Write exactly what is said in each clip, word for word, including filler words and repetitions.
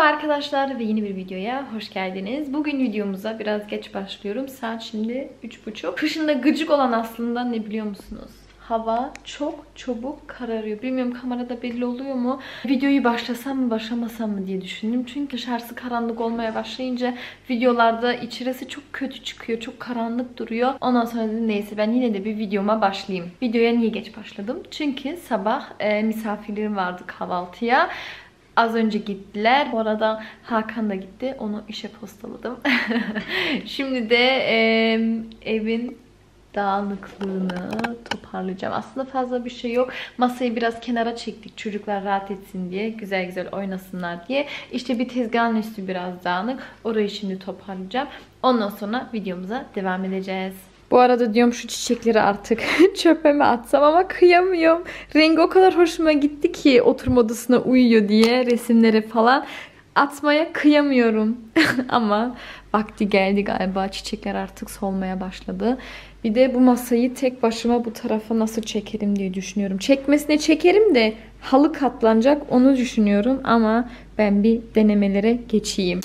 arkadaşlar ve yeni bir videoya hoş geldiniz. Bugün videomuza biraz geç başlıyorum. Saat şimdi üç buçuk. Kışında gıcık olan aslında ne biliyor musunuz? Hava çok çabuk kararıyor. Bilmiyorum kamerada belli oluyor mu? Videoyu başlasam mı başlamasam mı diye düşündüm. Çünkü dışarısı karanlık olmaya başlayınca videolarda içerisi çok kötü çıkıyor. Çok karanlık duruyor. Ondan sonra dedim neyse ben yine de bir videoma başlayayım. Videoya niye geç başladım? Çünkü sabah e, misafirlerim vardı kahvaltıya. Az önce gittiler. Bu arada Hakan da gitti. Onu işe postaladım. Şimdi de e, evin dağınıklığını toparlayacağım. Aslında fazla bir şey yok. Masayı biraz kenara çektik. Çocuklar rahat etsin diye. Güzel güzel oynasınlar diye. İşte bir tezgahın üstü biraz dağınık. Orayı şimdi toparlayacağım. Ondan sonra videomuza devam edeceğiz. Bu arada diyorum şu çiçekleri artık çöpe mi atsam ama kıyamıyorum. Rengi o kadar hoşuma gitti ki oturma odasına uyuyor diye resimleri falan atmaya kıyamıyorum. Ama vakti geldi galiba. Çiçekler artık solmaya başladı. Bir de bu masayı tek başıma bu tarafa nasıl çekerim diye düşünüyorum. Çekmesine çekerim de halı katlanacak onu düşünüyorum ama ben bir denemelere geçeyim.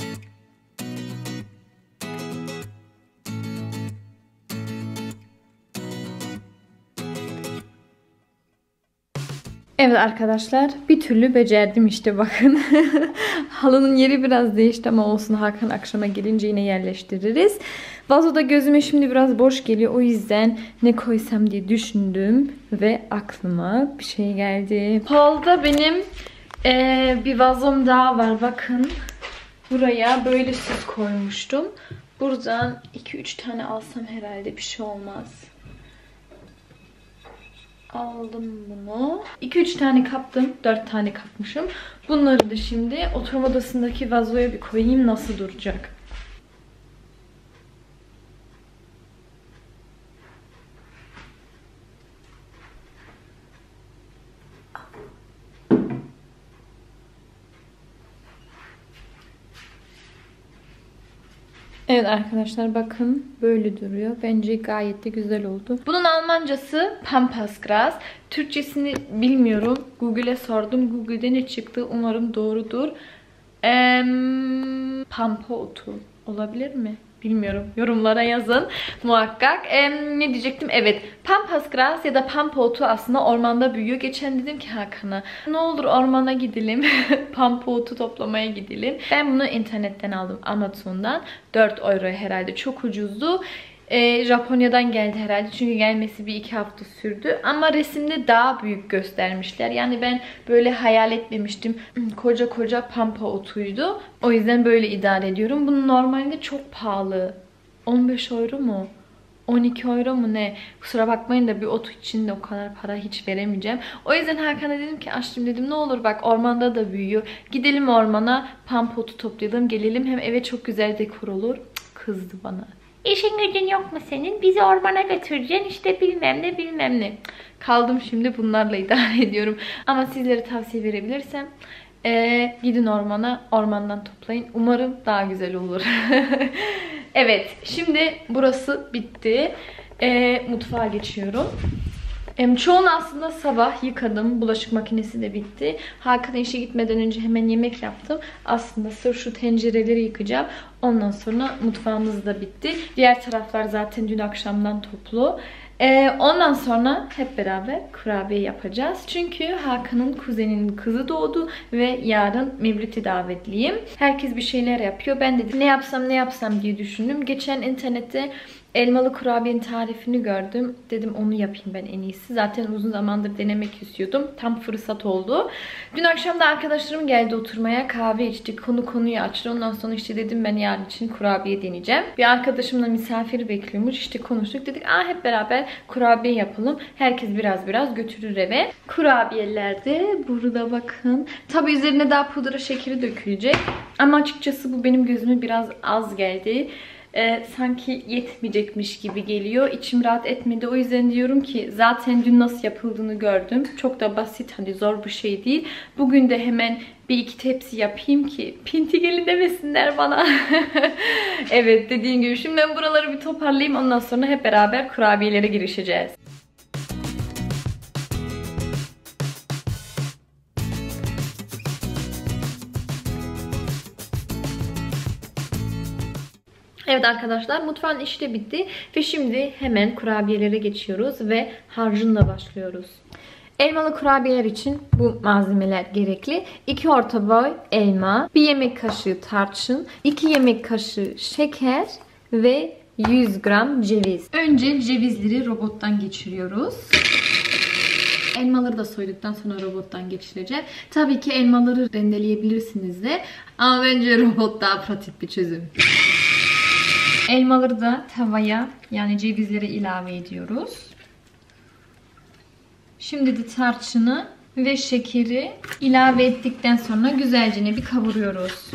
Evet arkadaşlar bir türlü becerdim işte bakın. Halının yeri biraz değişti ama olsun, Hakan akşama gelince yine yerleştiririz. Vazoda gözüme şimdi biraz boş geliyor, o yüzden ne koysam diye düşündüm ve aklıma bir şey geldi. Halda benim ee, bir vazom daha var bakın. Buraya böyle süs koymuştum. Buradan iki üç tane alsam herhalde bir şey olmaz. Aldım bunu. iki üç tane kaptım. dört tane kapmışım. Bunları da şimdi oturma odasındaki vazoya bir koyayım. Nasıl duracak? Evet arkadaşlar bakın böyle duruyor. Bence gayet de güzel oldu. Bunun Almancası Pampasgras. Türkçesini bilmiyorum. Google'e sordum. Google'de ne çıktı? Umarım doğrudur. Eee Pampa otu olabilir mi? Bilmiyorum. Yorumlara yazın muhakkak. Ee, ne diyecektim? Evet. Pampasgras ya da pampa otu aslında ormanda büyüyor. Geçen dedim ki Hakan'a ne olur ormana gidelim. Pampa otu toplamaya gidelim. Ben bunu internetten aldım. Amazon'dan. dört euro herhalde. Çok ucuzdu. Ee, Japonya'dan geldi herhalde. Çünkü gelmesi bir iki hafta sürdü. Ama resimde daha büyük göstermişler. Yani ben böyle hayal etmemiştim. Koca koca pampa otuydu. O yüzden böyle idare ediyorum. Bunun normalde çok pahalı. on beş euro mu? on iki euro mu ne? Kusura bakmayın da bir otu için de o kadar para hiç veremeyeceğim. O yüzden Hakan'a dedim ki aşkım dedim ne olur bak ormanda da büyüyor. Gidelim ormana pampa otu toplayalım gelelim. Hem eve çok güzel dekor olur. Cık, kızdı bana. İşin gücün yok mu senin? Bizi ormana götüreceksin işte bilmem ne bilmem ne. Kaldım şimdi bunlarla idare ediyorum. Ama sizlere tavsiye verebilirsem ee, gidin ormana, ormandan toplayın. Umarım daha güzel olur. Evet şimdi burası bitti. Ee, mutfağa geçiyorum. Çoğunu aslında sabah yıkadım. Bulaşık makinesi de bitti. Hakan işe gitmeden önce hemen yemek yaptım. Aslında sırf şu tencereleri yıkayacağım. Ondan sonra mutfağımız da bitti. Diğer taraflar zaten dün akşamdan toplu. Ee, ondan sonra hep beraber kurabiye yapacağız. Çünkü Hakan'ın kuzeninin kızı doğdu ve yarın Mevlüt'e davetliyim. Herkes bir şeyler yapıyor. Ben de ne yapsam ne yapsam diye düşündüm. Geçen internette elmalı kurabiyenin tarifini gördüm. Dedim onu yapayım ben en iyisi. Zaten uzun zamandır denemek istiyordum. Tam fırsat oldu. Dün akşam da arkadaşlarım geldi oturmaya. Kahve içtik. Konu konuyu açtı. Ondan sonra işte dedim ben yarın için kurabiye deneyeceğim. Bir arkadaşımla misafir bekliyormuş. İşte konuştuk. Dedik aa hep beraber kurabiye yapalım. Herkes biraz biraz götürür eve. Kurabiyeler de burada bakın. Tabi üzerine daha pudra şekeri dökülecek. Ama açıkçası bu benim gözüme biraz az geldi. Ee, sanki yetmeyecekmiş gibi geliyor. İçim rahat etmedi. O yüzden diyorum ki zaten dün nasıl yapıldığını gördüm. Çok da basit, hani zor bir şey değil. Bugün de hemen bir iki tepsi yapayım ki pinti gelin demesinler bana. Evet dediğim gibi şimdi ben buraları bir toparlayayım. Ondan sonra hep beraber kurabiyelere girişeceğiz. Evet arkadaşlar, mutfağın işi de bitti ve şimdi hemen kurabiyelere geçiyoruz ve harcınla başlıyoruz. Elmalı kurabiyeler için bu malzemeler gerekli. iki orta boy elma, bir yemek kaşığı tarçın, iki yemek kaşığı şeker ve yüz gram ceviz. Önce cevizleri robottan geçiriyoruz. Elmaları da soyduktan sonra robottan geçireceğim. Tabii ki elmaları rendeleyebilirsiniz de. Ama bence robot daha pratik bir çözüm. Elmaları da tavaya, yani cevizleri ilave ediyoruz. Şimdi de tarçını ve şekeri ilave ettikten sonra güzelce bir kavuruyoruz.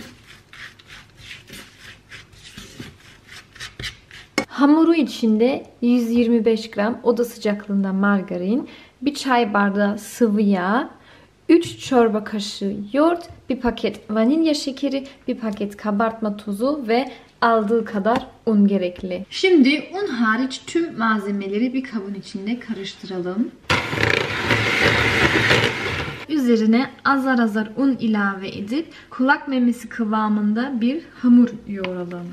Hamuru içinde yüz yirmi beş gram oda sıcaklığında margarin, bir çay bardağı sıvı yağ, üç çorba kaşığı yoğurt, bir paket vanilya şekeri, bir paket kabartma tozu ve aldığı kadar un gerekli. Şimdi un hariç tüm malzemeleri bir kabın içinde karıştıralım. Üzerine azar azar un ilave edip kulak memesi kıvamında bir hamur yoğuralım.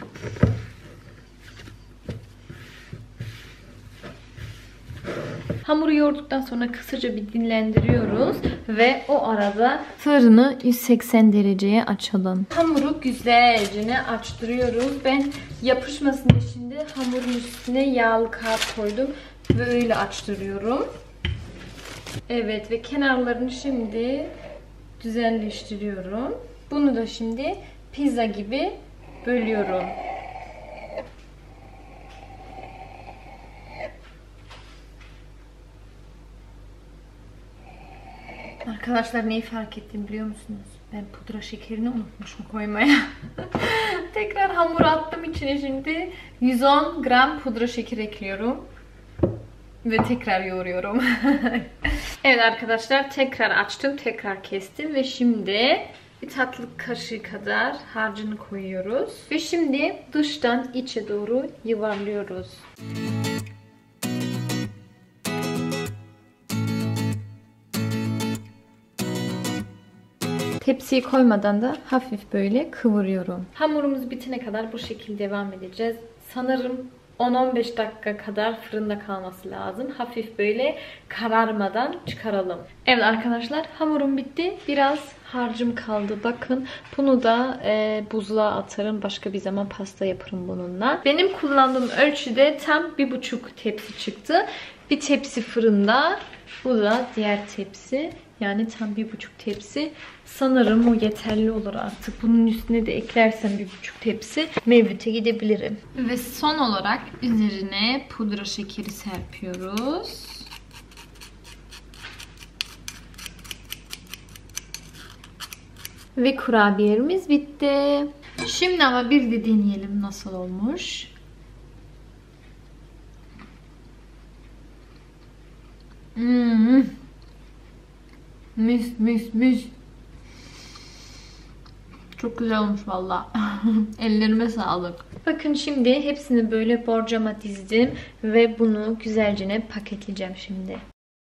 Hamuru yoğurduktan sonra kısaca bir dinlendiriyoruz ve o arada fırını yüz seksen dereceye açalım. Hamuru güzelce açtırıyoruz. Ben yapışmasın için de hamurun üstüne yağlı kağıt koydum ve öyle açtırıyorum. Evet ve kenarlarını şimdi düzenleştiriyorum. Bunu da şimdi pizza gibi bölüyorum. Arkadaşlar neyi fark ettim biliyor musunuz? Ben pudra şekerini unutmuşum koymaya. Tekrar hamur attım içine şimdi. yüz on gram pudra şeker ekliyorum. Ve tekrar yoğuruyorum. Evet arkadaşlar, tekrar açtım, tekrar kestim ve şimdi bir tatlı kaşığı kadar harcını koyuyoruz. Ve şimdi dıştan içe doğru yuvarlıyoruz. Tepsiye koymadan da hafif böyle kıvırıyorum. Hamurumuz bitene kadar bu şekilde devam edeceğiz. Sanırım on on beş dakika kadar fırında kalması lazım. Hafif böyle kararmadan çıkaralım. Evet arkadaşlar, hamurum bitti. Biraz harcım kaldı. Bakın bunu da e, buzluğa atarım. Başka bir zaman pasta yaparım bununla. Benim kullandığım ölçüde tam bir buçuk tepsi çıktı. Bir tepsi fırında. Bu da diğer tepsi. Yani tam bir buçuk tepsi. Sanırım o yeterli olur artık. Bunun üstüne de eklersem bir buçuk tepsi Mevlüt'e gidebilirim. Ve son olarak üzerine pudra şekeri serpiyoruz. Ve kurabiyelerimiz bitti. Şimdi ama bir de deneyelim nasıl olmuş. Hmm. Mis mis mis. Çok güzel olmuş valla. Ellerime sağlık. Bakın şimdi hepsini böyle borcama dizdim ve bunu güzelce paketleyeceğim şimdi.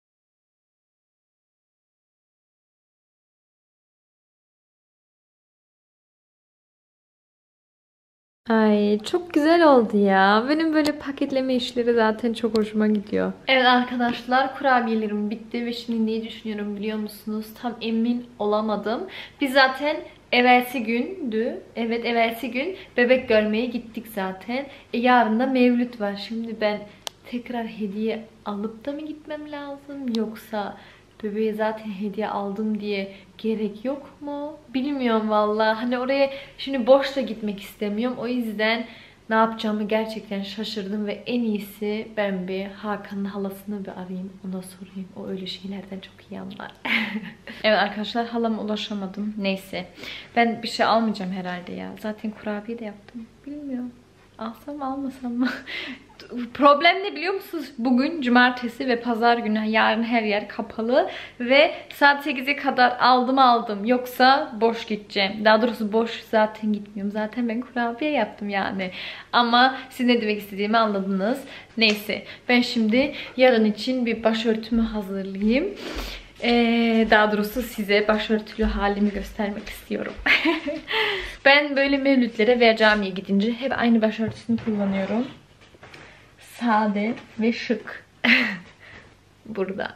Ay çok güzel oldu ya. Benim böyle paketleme işleri zaten çok hoşuma gidiyor. Evet arkadaşlar, kurabiyelerim bitti ve şimdi neyi düşünüyorum biliyor musunuz? Tam emin olamadım. Biz zaten evvelsi gündü. Evet evvelsi gün bebek görmeye gittik zaten. E, yarın da Mevlüt var. Şimdi ben tekrar hediye alıp da mı gitmem lazım? Yoksa bebeğe zaten hediye aldım diye gerek yok mu? Bilmiyorum vallahi. Hani oraya şimdi boş da gitmek istemiyorum. O yüzden ne yapacağımı gerçekten şaşırdım ve en iyisi ben bir Hakan'ın halasını bir arayayım. Ona sorayım. O öyle şeylerden çok iyi anlar. Evet arkadaşlar, halama ulaşamadım. Neyse. Ben bir şey almayacağım herhalde ya. Zaten kurabiye de yaptım. Bilmiyorum. Alsam mı almasam mı? Problem ne biliyor musunuz? Bugün cumartesi ve pazar günü, yarın her yer kapalı ve saat sekize kadar aldım aldım. Yoksa boş gideceğim. Daha doğrusu boş zaten gitmiyorum. Zaten ben kurabiye yaptım yani. Ama siz ne demek istediğimi anladınız. Neyse. Ben şimdi yarın için bir başörtümü hazırlayayım. Ee, daha doğrusu size başörtülü halimi göstermek istiyorum. Ben böyle mevlütlere veya camiye gidince hep aynı başörtüsünü kullanıyorum. Sade ve şık. Burada.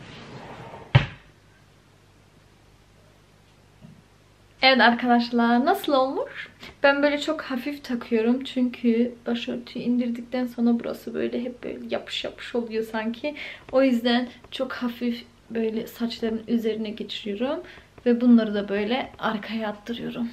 Evet arkadaşlar, nasıl olmuş? Ben böyle çok hafif takıyorum çünkü başörtüyü indirdikten sonra burası böyle hep böyle yapış yapış oluyor sanki. O yüzden çok hafif böyle saçların üzerine geçiriyorum ve bunları da böyle arkaya attırıyorum.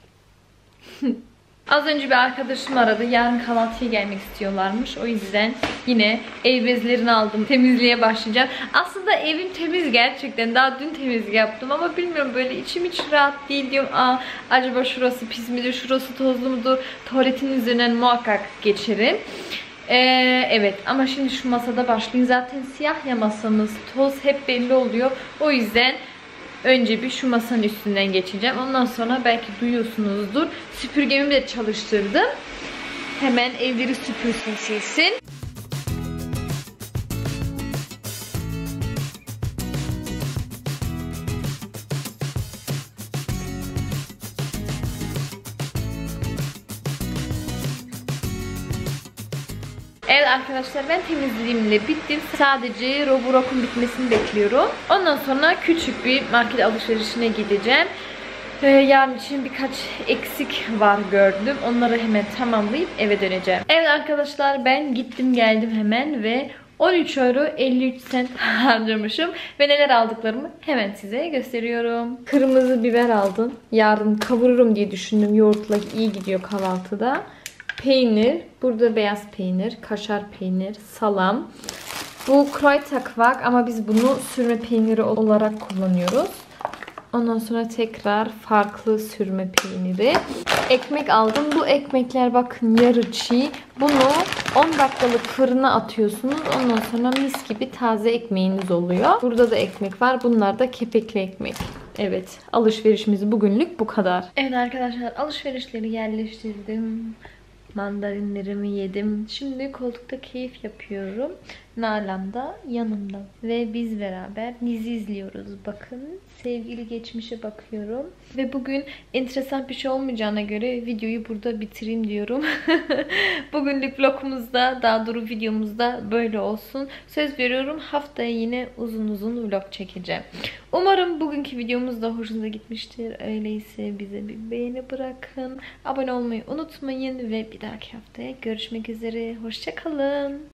Az önce bir arkadaşım aradı. Yarın kahvaltıya gelmek istiyorlarmış. O yüzden yine ev bezlerini aldım. Temizliğe başlayacağım. Aslında evim temiz gerçekten. Daha dün temizlik yaptım ama bilmiyorum, böyle içim hiç rahat değil diyorum. Aa, acaba şurası pis midir? Şurası tozlu mudur? Tuvaletin üzerinden muhakkak geçerim. Ee, evet ama şimdi şu masada başlayayım. Zaten siyah ya masamız. Toz hep belli oluyor. O yüzden önce bir şu masanın üstünden geçeceğim. Ondan sonra belki duyuyorsunuzdur, süpürgemi de çalıştırdım. Hemen evleri süpürsün, silsin. Evet arkadaşlar, ben temizliğimle bittim. Sadece Roborok'un bitmesini bekliyorum. Ondan sonra küçük bir market alışverişine gideceğim. Ee, yarın için birkaç eksik var gördüm. Onları hemen tamamlayıp eve döneceğim. Evet arkadaşlar, ben gittim geldim hemen ve on üç euro elli üç sent harcamışım. Ve neler aldıklarımı hemen size gösteriyorum. Kırmızı biber aldım. Yarın kavururum diye düşündüm. Yoğurtla iyi gidiyor kahvaltıda. Peynir. Burada beyaz peynir, kaşar peynir, salam. Bu Kruidtakwak ama biz bunu sürme peyniri olarak kullanıyoruz. Ondan sonra tekrar farklı sürme peyniri. Ekmek aldım. Bu ekmekler bakın yarı çiğ. Bunu on dakikalık fırına atıyorsunuz. Ondan sonra mis gibi taze ekmeğiniz oluyor. Burada da ekmek var. Bunlar da kepekli ekmek. Evet, alışverişimiz bugünlük bu kadar. Evet arkadaşlar, alışverişleri yerleştirdim. Mandarinlerimi yedim. Şimdi koltukta keyif yapıyorum. Nalan da yanımda. Ve biz beraber dizi izliyoruz. Bakın, sevgili geçmişe bakıyorum. Ve bugün enteresan bir şey olmayacağına göre videoyu burada bitireyim diyorum. Bugünlük vlogumuzda, daha doğrusu videomuzda böyle olsun. Söz veriyorum, haftaya yine uzun uzun vlog çekeceğim. Umarım bugünkü videomuz da hoşunuza gitmiştir. Öyleyse bize bir beğeni bırakın. Abone olmayı unutmayın ve bir dahaki haftaya görüşmek üzere. Hoşça kalın.